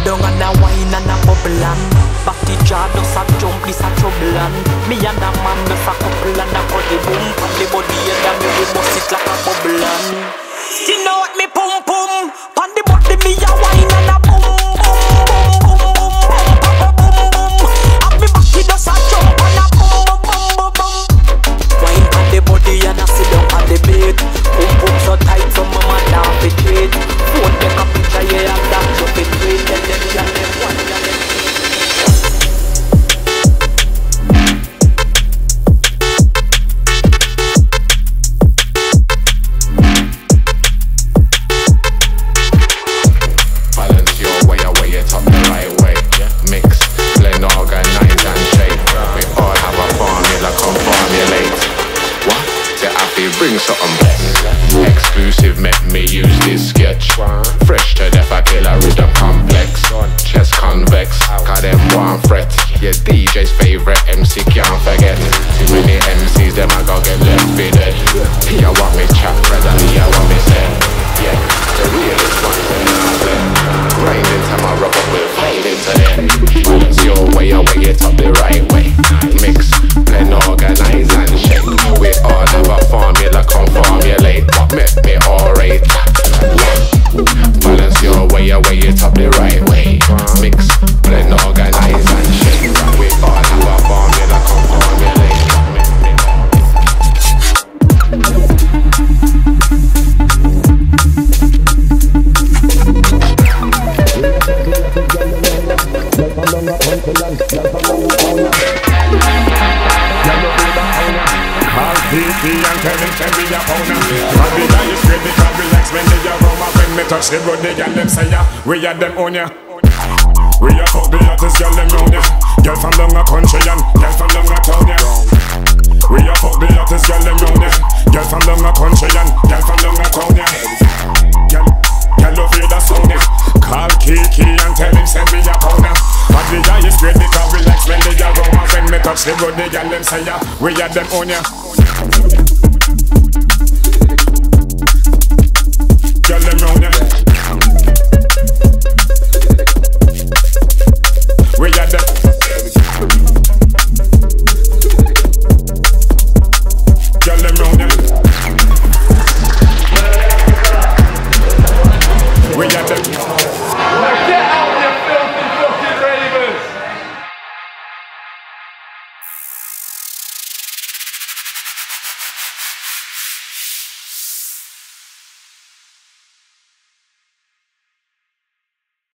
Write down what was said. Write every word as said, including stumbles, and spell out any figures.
down and a wine and a bubble and Batty jar does a jump, this a trouble and me and a man does a couple and a body boom. And the body and a me we bust it like a bubble and you know what me pum pum. On the body me a wine and a boom boom boom boom boom boom boom boom boom. And me batty does a jump and a boom boom boom boom boom. Wine on the body and a sit down on the bed. Boom boom so tight so mama down the trade. Phone take a picture yeah and that drop it straight. Then them girl them one girl them. Balance your way away, it up the right way. Mix, blend, organize and shape. We all have a formula, come formulate. What? Say I feel bring something back. Exclusive, make me use this sketch. Fresh to death, I kill a rhythm complex. Chest convex, got them one fret. Yeah, D J's favorite M C can't forget. Too many M Cs, them I gon' get left with it. He I want me chat, brother, he I want me say. Yeah, the realest ones in the grinding time I rub up with fade into it. Balance your way away, it up the right way. Mix, blend, organize and shake. We all have a formula, come formulate. What make me alright? Balance your way away, it up the right way. Mix, blend, organize and shake. We all have a formula, come formulate. P and tell him can be a pounder. But the guy is great because relax when they aroma. When me touch the road, they got them say ya. We are them on ya. We are fuck the hottest girl them round ya. Girl from down a country and girl from down a town ya. We are fuck the hottest girl them round ya. Girl from down a country and girl from down a town ya. Girl, girl love hear that sound ya. Call Kiki and tell him send me a pounder. But the guy is great because relax when they aroma. When me touch the road, they got them say ya. We are them on ya.